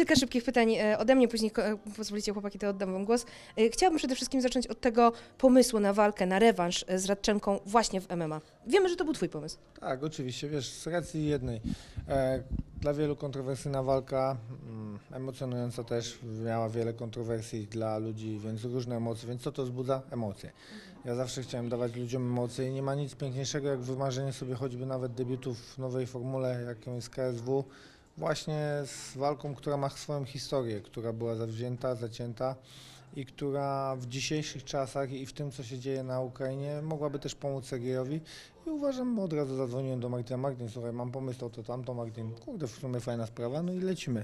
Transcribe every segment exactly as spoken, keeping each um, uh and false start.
kilka szybkich pytań e, ode mnie, później e, pozwolicie chłopaki, to oddam wam głos. E, Chciałabym przede wszystkim zacząć od tego pomysłu na walkę, na rewanż e, z Radczenką właśnie w M M A. Wiemy, że to był twój pomysł. Tak, oczywiście, wiesz, z racji jednej. E, dla wielu kontrowersyjna walka, mm, emocjonująca też, miała wiele kontrowersji dla ludzi, więc różne emocje, więc co to wzbudza? Emocje. Ja zawsze chciałem dawać ludziom emocje i nie ma nic piękniejszego jak wymarzenie sobie choćby nawet debiutów w nowej formule, jaką jest K S W, właśnie z walką, która ma swoją historię, która była zawzięta, zacięta i która w dzisiejszych czasach i w tym, co się dzieje na Ukrainie, mogłaby też pomóc Sergejowi. I uważam, od razu zadzwoniłem do Martina: Martin, słuchaj, mam pomysł, to, to tamto, Martin, kurde, w sumie fajna sprawa, no i lecimy.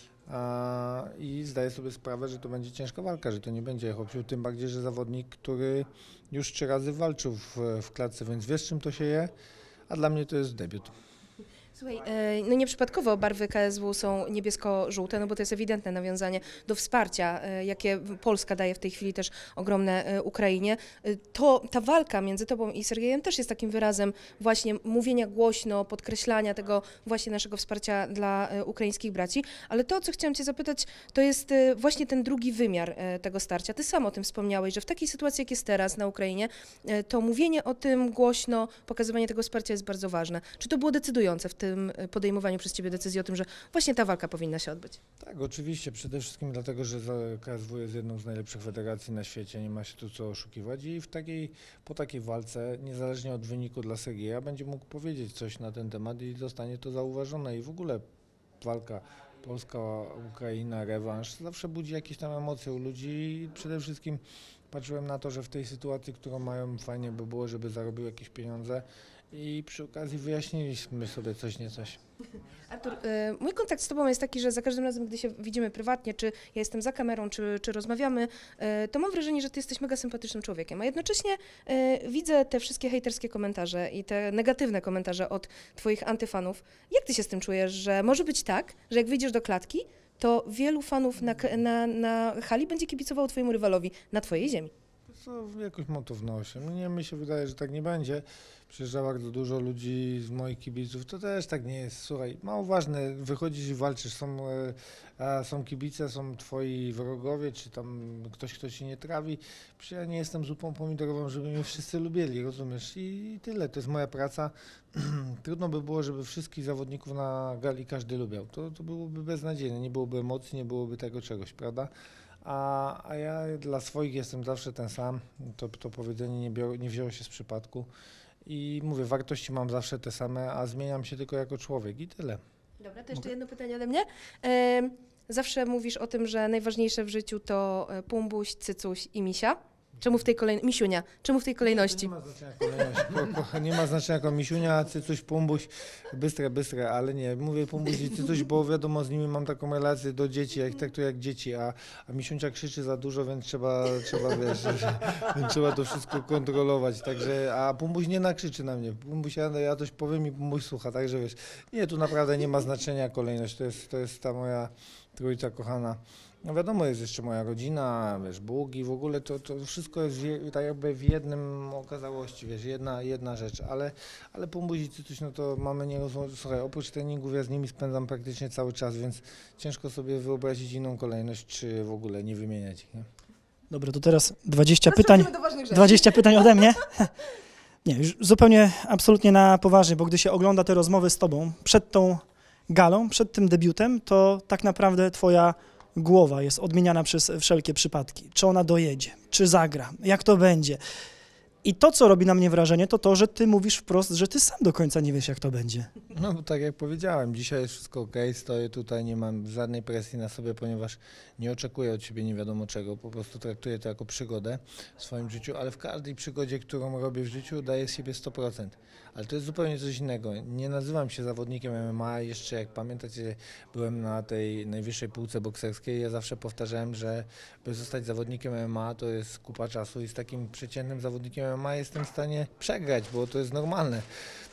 A, I zdaję sobie sprawę, że to będzie ciężka walka, że to nie będzie chłopciu, tym bardziej, że zawodnik, który już trzy razy walczył w, w klatce, więc wiesz, czym to się je, a dla mnie to jest debiut. Słuchaj, e, no nieprzypadkowo barwy K S W są niebiesko-żółte, no bo to jest ewidentne nawiązanie do wsparcia, e, jakie Polska daje w tej chwili też ogromne e, Ukrainie. E, To ta walka między tobą i Sergejem też jest takim wyrazem właśnie mówienia głośno, podkreślania tego właśnie naszego wsparcia dla e, ukraińskich braci. Ale to, o co chciałam cię zapytać, to jest e, właśnie ten drugi wymiar e, tego starcia. Ty sam o tym wspomniałeś, że w takiej sytuacji, jak jest teraz na Ukrainie, e, to mówienie o tym głośno, pokazywanie tego wsparcia jest bardzo ważne. Czy to było decydujące w tym podejmowaniu przez ciebie decyzji o tym, że właśnie ta walka powinna się odbyć? Tak, oczywiście, przede wszystkim dlatego, że K S W jest jedną z najlepszych federacji na świecie, nie ma się tu co oszukiwać i w takiej, po takiej walce, niezależnie od wyniku dla Sergeja, będzie mógł powiedzieć coś na ten temat i zostanie to zauważone. I w ogóle walka Polska-Ukraina, rewanż zawsze budzi jakieś tam emocje u ludzi i przede wszystkim patrzyłem na to, że w tej sytuacji, którą mają, fajnie by było, żeby zarobił jakieś pieniądze i przy okazji wyjaśniliśmy sobie coś, nie coś. Artur, y, mój kontakt z tobą jest taki, że za każdym razem, gdy się widzimy prywatnie, czy ja jestem za kamerą, czy, czy rozmawiamy, y, to mam wrażenie, że ty jesteś mega sympatycznym człowiekiem, a jednocześnie y, widzę te wszystkie hejterskie komentarze i te negatywne komentarze od twoich antyfanów. Jak ty się z tym czujesz, że może być tak, że jak wyjdziesz do klatki, to wielu fanów na, na, na hali będzie kibicowało twojemu rywalowi na twojej ziemi? To jakoś mam to w nosie. Mnie mi się wydaje, że tak nie będzie. Przyjeżdża bardzo dużo ludzi z moich kibiców, to też tak nie jest. Słuchaj, mało ważne, wychodzisz i walczysz, są, e, są kibice, są twoi wrogowie, czy tam ktoś, kto ci nie trawi. Przecież ja nie jestem zupą pomidorową, żeby mnie wszyscy lubili, rozumiesz? I, i tyle, to jest moja praca. Trudno by było, żeby wszystkich zawodników na gali każdy lubiał. To, to byłoby beznadziejne, nie byłoby emocji, nie byłoby tego czegoś, prawda? A, a ja dla swoich jestem zawsze ten sam, to, to powiedzenie nie, bior, nie wzięło się z przypadku i mówię, wartości mam zawsze te same, a zmieniam się tylko jako człowiek i tyle. Dobra, to jeszcze jedno pytanie ode mnie. E, zawsze mówisz o tym, że najważniejsze w życiu to Pumbuś, Cycuś i Misia. Czemu w tej kolejności? Misiunia, czemu w tej kolejności? Nie ma znaczenia kolejności, ko, ko, nie ma znaczenia jako Misiunia, Cycuś, Pumbuś, bystre, bystre, ale nie, mówię Pumbuś i Cycuś, bo wiadomo, z nimi mam taką relację do dzieci, ja ich traktuję jak dzieci, a, a Misiuncia krzyczy za dużo, więc trzeba, trzeba wiesz, więc trzeba to wszystko kontrolować, także, a Pumbuś nie nakrzyczy na mnie, Pumbuś, ja, ja coś powiem i Pumbuś słucha, także wiesz, nie, tu naprawdę nie ma znaczenia kolejność, to jest, to jest ta moja trójca kochana. No wiadomo, jest jeszcze moja rodzina, wiesz, Bóg i w ogóle to, to wszystko jest w, tak jakby w jednym okazałości, wiesz, jedna, jedna rzecz, ale, ale Pumbuś i Cycuś, no to mamy nierozłączność, słuchaj, oprócz treningów ja z nimi spędzam praktycznie cały czas, więc ciężko sobie wyobrazić inną kolejność, czy w ogóle nie wymieniać ich, nie? Dobra, to teraz dwadzieścia Teraz pytań, przechodzimy do ważnych rzeczy. dwadzieścia pytań ode mnie. Nie, już zupełnie, absolutnie na poważnie, bo gdy się ogląda te rozmowy z tobą przed tą galą, przed tym debiutem, to tak naprawdę twoja głowa jest odmieniana przez wszelkie przypadki. Czy ona dojedzie, czy zagra, jak to będzie. I to, co robi na mnie wrażenie, to to, że ty mówisz wprost, że ty sam do końca nie wiesz, jak to będzie. No bo tak jak powiedziałem, dzisiaj jest wszystko ok, stoję tutaj, nie mam żadnej presji na sobie, ponieważ nie oczekuję od siebie nie wiadomo czego, po prostu traktuję to jako przygodę w swoim życiu, ale w każdej przygodzie, którą robię w życiu, daję z siebie sto procent. Ale to jest zupełnie coś innego. Nie nazywam się zawodnikiem M M A, jeszcze jak pamiętacie, byłem na tej najwyższej półce bokserskiej, ja zawsze powtarzałem, że by zostać zawodnikiem M M A to jest kupa czasu i z takim przeciętnym zawodnikiem M M A jestem w stanie przegrać, bo to jest normalne.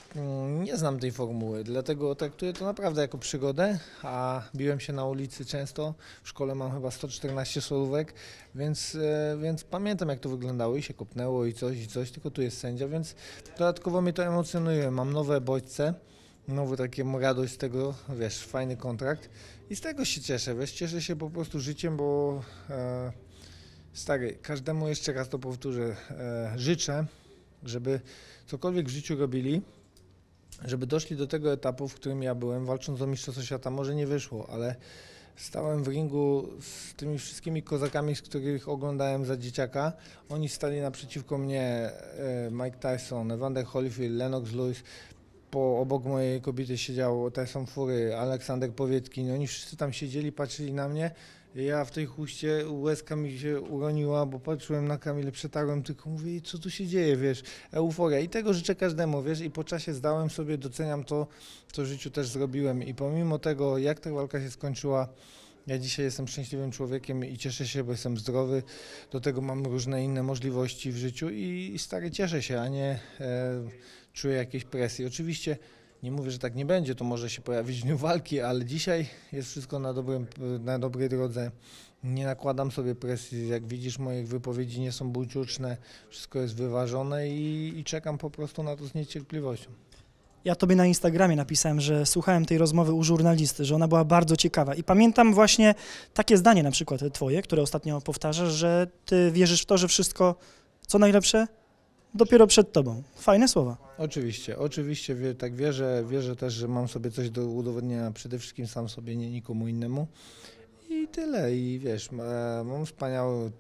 Nie znam tej formuły, dlatego traktuję to naprawdę jako przygodę, a biłem się na ulicy często, w szkole mam chyba sto czternaście solówek, więc, więc pamiętam jak to wyglądało i się kopnęło i coś i coś, tylko tu jest sędzia, więc dodatkowo mnie to emocjonuje, mam nowe bodźce, znowu taką radość z tego, wiesz, fajny kontrakt i z tego się cieszę, wiesz, cieszę się po prostu życiem, bo e, stary, każdemu jeszcze raz to powtórzę, e, życzę, żeby cokolwiek w życiu robili, żeby doszli do tego etapu, w którym ja byłem, walcząc o Mistrzostwo Świata, może nie wyszło, ale stałem w ringu z tymi wszystkimi kozakami, z których oglądałem za dzieciaka. Oni stali naprzeciwko mnie, e, Mike Tyson, Evander Holyfield, Lennox Lewis. Po obok mojej kobiety siedział Tyson Fury, Aleksander Powietkin. Oni wszyscy tam siedzieli, patrzyli na mnie. I ja w tej chuście łezka mi się uroniła, bo patrzyłem na Kamilę, przetarłem, tylko mówię, co tu się dzieje, wiesz, euforia. I tego życzę każdemu, wiesz, i po czasie zdałem sobie, doceniam to, co w życiu też zrobiłem. I pomimo tego, jak ta walka się skończyła, ja dzisiaj jestem szczęśliwym człowiekiem i cieszę się, bo jestem zdrowy, do tego mam różne inne możliwości w życiu i, i stary, cieszę się, a nie e, czuję jakiejś presji. Oczywiście nie mówię, że tak nie będzie, to może się pojawić w dniu walki, ale dzisiaj jest wszystko na, dobrym, na dobrej drodze. Nie nakładam sobie presji, jak widzisz, moich wypowiedzi nie są buńczuczne, wszystko jest wyważone i, i czekam po prostu na to z niecierpliwością. Ja tobie na Instagramie napisałem, że słuchałem tej rozmowy u żurnalisty, że ona była bardzo ciekawa i pamiętam właśnie takie zdanie na przykład twoje, które ostatnio powtarzasz, że ty wierzysz w to, że wszystko, co najlepsze, dopiero przed tobą. Fajne słowa. Oczywiście, oczywiście wie, tak wierzę, wierzę też, że mam sobie coś do udowodnienia, przede wszystkim sam sobie, nie nikomu innemu i tyle. I wiesz, mam wspaniały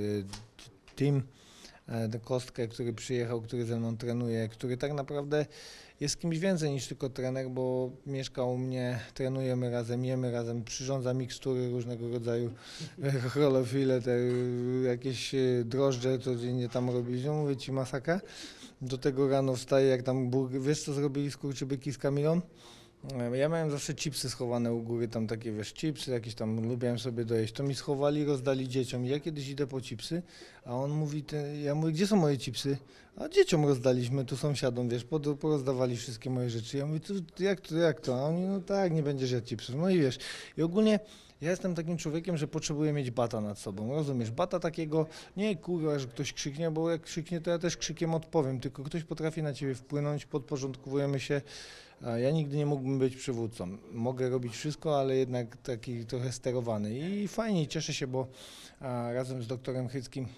team, tę Kostkę, który przyjechał, który ze mną trenuje, który tak naprawdę jest kimś więcej niż tylko trener, bo mieszka u mnie, trenujemy razem, jemy razem, przyrządza mikstury różnego rodzaju, chlorofile, te jakieś drożdże, codziennie tam robi, no mówię ci, masakra. Do tego rano wstaje, jak tam burger, wiesz co zrobili skurczybyki z Kamilą? Ja miałem zawsze chipsy schowane u góry, tam takie, wiesz, chipsy jakieś tam lubiłem sobie dojeść, to mi schowali, rozdali dzieciom. Ja kiedyś idę po chipsy, a on mówi, te, ja mówię, gdzie są moje chipsy? A dzieciom rozdaliśmy, tu sąsiadom, wiesz, porozdawali wszystkie moje rzeczy. Ja mówię, to, jak to, jak to? A oni, no tak, nie będziesz jadł chipsów. No i wiesz, i ogólnie ja jestem takim człowiekiem, że potrzebuję mieć bata nad sobą, rozumiesz? Bata takiego, nie kurwa, że ktoś krzyknie, bo jak krzyknie, to ja też krzykiem odpowiem, tylko ktoś potrafi na ciebie wpłynąć, podporządkowujemy się. Ja nigdy nie mógłbym być przywódcą. Mogę robić wszystko, ale jednak taki trochę sterowany. I fajnie, cieszę się, bo razem z doktorem Chyckim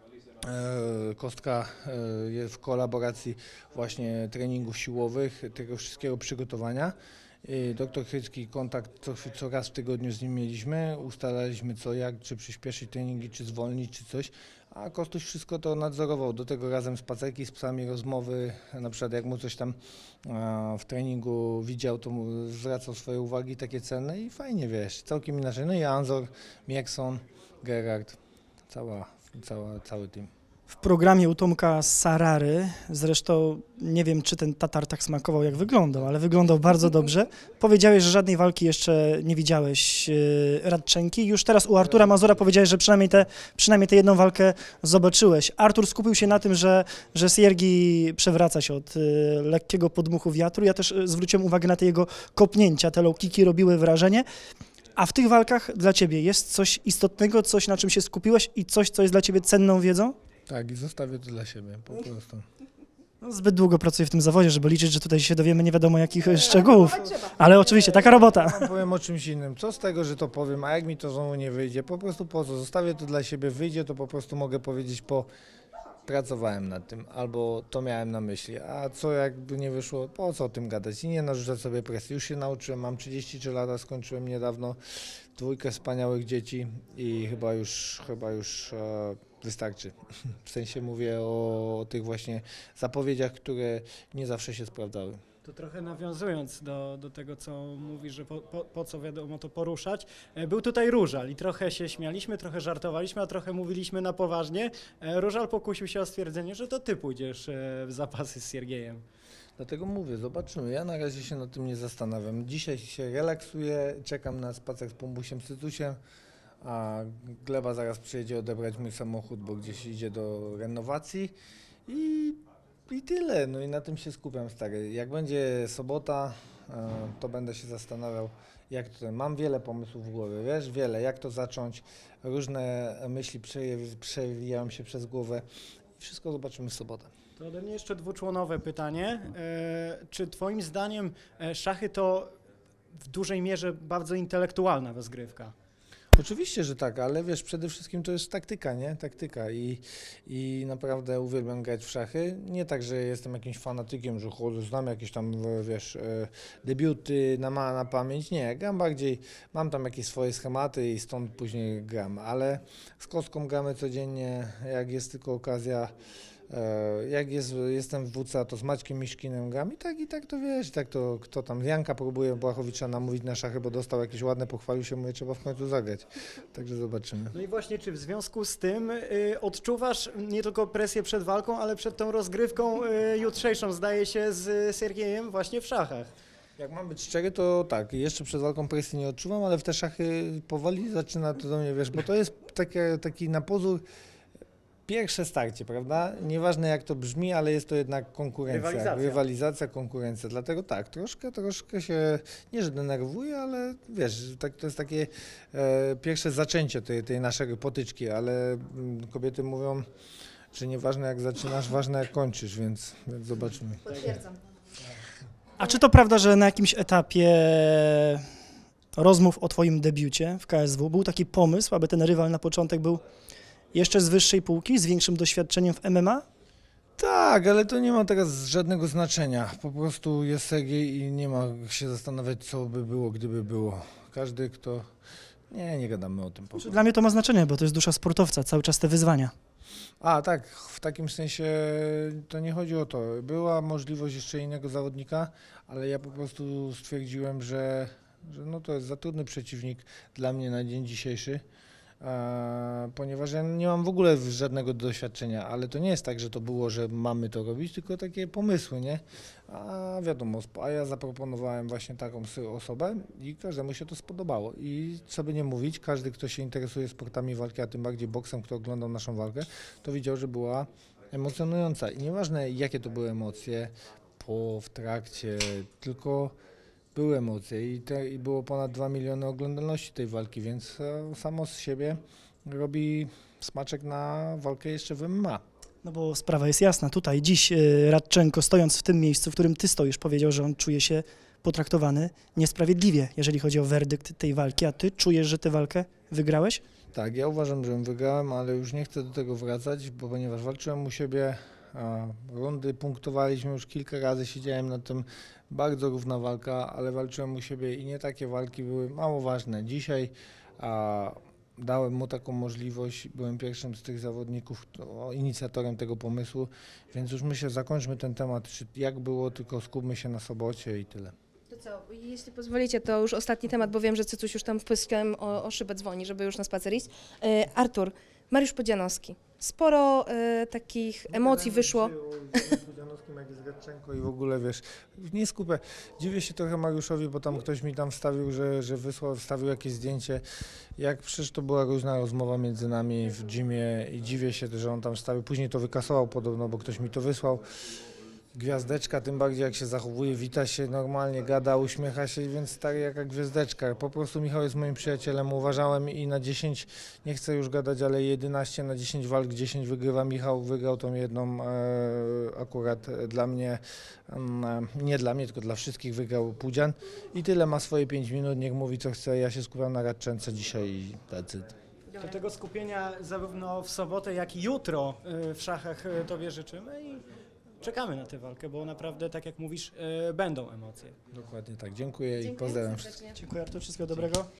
Kostka jest w kolaboracji właśnie treningów siłowych, tego wszystkiego przygotowania. Doktor Chycki, kontakt co, co raz w tygodniu z nim mieliśmy, ustalaliśmy co, jak, czy przyspieszyć treningi, czy zwolnić, czy coś, a Kostuś wszystko to nadzorował, do tego razem spacerki z psami, rozmowy, na przykład jak mu coś tam a, w treningu widział, to mu zwracał swoje uwagi takie cenne i fajnie, wiesz, całkiem inaczej. No i Anzor, Miekson, Gerard, cała, cała, cały team. W programie u Tomka Sarary, zresztą nie wiem, czy ten Tatar tak smakował, jak wyglądał, ale wyglądał bardzo dobrze. Powiedziałeś, że żadnej walki jeszcze nie widziałeś yy, Radczenki. Już teraz u Artura Mazura powiedziałeś, że przynajmniej tę przynajmniej tę jedną walkę zobaczyłeś. Artur skupił się na tym, że, że Siergi przewraca się od yy, lekkiego podmuchu wiatru. Ja też yy, zwróciłem uwagę na te jego kopnięcia, te low kicki robiły wrażenie. A w tych walkach dla ciebie jest coś istotnego, coś, na czym się skupiłeś i coś, co jest dla ciebie cenną wiedzą? Tak, i zostawię to dla siebie, po prostu. No, zbyt długo pracuję w tym zawodzie, żeby liczyć, że tutaj się dowiemy nie wiadomo jakich szczegółów. Ale oczywiście, taka robota. Ja powiem o czymś innym. Co z tego, że to powiem, a jak mi to znowu nie wyjdzie? Po prostu po co? Zostawię to dla siebie, wyjdzie, to po prostu mogę powiedzieć po... Pracowałem nad tym, albo to miałem na myśli, a co jakby nie wyszło, po co o tym gadać i nie narzucać sobie presji. Już się nauczyłem, mam trzydzieści trzy lata, skończyłem niedawno dwójkę wspaniałych dzieci i chyba już, chyba już e, wystarczy. W sensie mówię o, o tych właśnie zapowiedziach, które nie zawsze się sprawdzały. To trochę nawiązując do, do tego, co mówisz, że po, po, po co wiadomo to poruszać, był tutaj Różal i trochę się śmialiśmy, trochę żartowaliśmy, a trochę mówiliśmy na poważnie. Różal pokusił się o stwierdzenie, że to ty pójdziesz w zapasy z Siergiejem. Dlatego mówię, zobaczymy. Ja na razie się nad tym nie zastanawiam. Dzisiaj się relaksuję, czekam na spacer z Pombusiem Cytusiem, a Gleba zaraz przyjedzie odebrać mój samochód, bo gdzieś idzie do renowacji i I tyle, no i na tym się skupiam, stary. Jak będzie sobota, to będę się zastanawiał, jak to. Mam wiele pomysłów w głowie, wiesz, wiele, jak to zacząć. Różne myśli przewijają się przez głowę. Wszystko zobaczymy w sobotę. To ode mnie jeszcze dwuczłonowe pytanie. E, czy twoim zdaniem e, szachy to w dużej mierze bardzo intelektualna rozgrywka? Oczywiście, że tak, ale wiesz, przede wszystkim to jest taktyka, nie? Taktyka i, i naprawdę uwielbiam grać w szachy. Nie tak, że jestem jakimś fanatykiem, że chodzę, znam jakieś tam, wiesz, e, debiuty na, ma- na pamięć. Nie, gram bardziej, mam tam jakieś swoje schematy i stąd później gram, ale z kostką gramy codziennie, jak jest tylko okazja. E, Jak jest, jestem w W C A, to z Maćkiem Miszkinem gram i tak, i tak to wiesz, i tak to kto tam, Janka próbuje Błachowicza namówić na szachy, bo dostał jakieś ładne, pochwalił się, mówię, trzeba w końcu zagrać, także zobaczymy. No i właśnie, czy w związku z tym y, odczuwasz nie tylko presję przed walką, ale przed tą rozgrywką y, jutrzejszą, zdaje się, z Siergiejem właśnie w szachach? Jak mam być szczery, to tak, jeszcze przed walką presji nie odczuwam, ale w te szachy powoli zaczyna to do mnie, wiesz, bo to jest takie, taki na pozór pierwsze starcie, prawda? Nieważne jak to brzmi, ale jest to jednak konkurencja, Rywalizacja. rywalizacja, konkurencja. Dlatego tak, troszkę, troszkę się, nie że denerwuję, ale wiesz, tak, to jest takie e, pierwsze zaczęcie tej, tej naszej potyczki, ale mm, kobiety mówią, że nieważne jak zaczynasz, ważne jak kończysz, więc, więc zobaczymy. Potwierdzam. A czy to prawda, że na jakimś etapie rozmów o twoim debiucie w K S W był taki pomysł, aby ten rywal na początek był jeszcze z wyższej półki, z większym doświadczeniem w M M A? Tak, ale to nie ma teraz żadnego znaczenia. Po prostu jest Sergiej i nie ma się zastanawiać, co by było, gdyby było. Każdy, kto... Nie, nie gadamy o tym po prostu. Dla mnie to ma znaczenie, bo to jest dusza sportowca, cały czas te wyzwania. A tak, w takim sensie to nie chodzi o to. Była możliwość jeszcze innego zawodnika, ale ja po prostu stwierdziłem, że, że no to jest za trudny przeciwnik dla mnie na dzień dzisiejszy. E, ponieważ ja nie mam w ogóle żadnego doświadczenia, ale to nie jest tak, że to było, że mamy to robić, tylko takie pomysły, nie? A wiadomo, sp- a ja zaproponowałem właśnie taką sy- osobę i każdemu się to spodobało. I co by nie mówić, każdy, kto się interesuje sportami walki, a tym bardziej boksem, kto oglądał naszą walkę, to widział, że była emocjonująca. I nieważne, jakie to były emocje, po, w trakcie, tylko były emocje i, te, i było ponad dwa miliony oglądalności tej walki, więc e, samo z siebie robi smaczek na walkę jeszcze w M M A. No bo sprawa jest jasna. Tutaj dziś y, Radczenko, stojąc w tym miejscu, w którym ty stoisz, powiedział, że on czuje się potraktowany niesprawiedliwie, jeżeli chodzi o werdykt tej walki, a ty czujesz, że tę walkę wygrałeś? Tak, ja uważam, że wygrałem, ale już nie chcę do tego wracać, bo ponieważ walczyłem u siebie, a, rundy punktowaliśmy już kilka razy, siedziałem na tym, bardzo równa walka, ale walczyłem u siebie i nie takie walki były mało ważne. Dzisiaj a, dałem mu taką możliwość, byłem pierwszym z tych zawodników, kto, inicjatorem tego pomysłu, więc już myślę, zakończmy ten temat, czy jak było, tylko skupmy się na sobocie i tyle. To co, jeśli pozwolicie, to już ostatni temat, bo wiem, że Cycuś już tam wpyskałem o, o szybę dzwoni, żeby już na spacer iść. E, Artur, Mariusz Pudzianowski. Sporo e, takich emocji wyszło. Z Budzianowskim, jak jest Radczenko i w ogóle, wiesz, nie skupię. Dziwię się trochę Mariuszowi, bo tam ktoś mi tam wstawił, że, że wysłał, wstawił jakieś zdjęcie. Jak przecież to była różna rozmowa między nami w gymie i dziwię się, że on tam wstawił. Później to wykasował podobno, bo ktoś mi to wysłał. Gwiazdeczka, tym bardziej jak się zachowuje, wita się normalnie, gada, uśmiecha się, więc stary jaka gwiazdeczka. Po prostu Michał jest moim przyjacielem, uważałem i na dziesięć, nie chcę już gadać, ale jedenaście na dziesięć walk, dziesięć wygrywa Michał, wygrał tą jedną e, akurat dla mnie, e, nie dla mnie, tylko dla wszystkich wygrał Pudzian i tyle, ma swoje pięć minut, niech mówi co chce, ja się skupiam na Radczence dzisiaj i that's it. Do tego skupienia zarówno w sobotę, jak i jutro y, w szachach y, tobie życzymy i czekamy na tę walkę, bo naprawdę, tak jak mówisz, y, będą emocje. Dokładnie tak, dziękuję i Dziękuję pozdrawiam serdecznie. wszystkich. Dziękuję Artur, wszystkiego dobrego.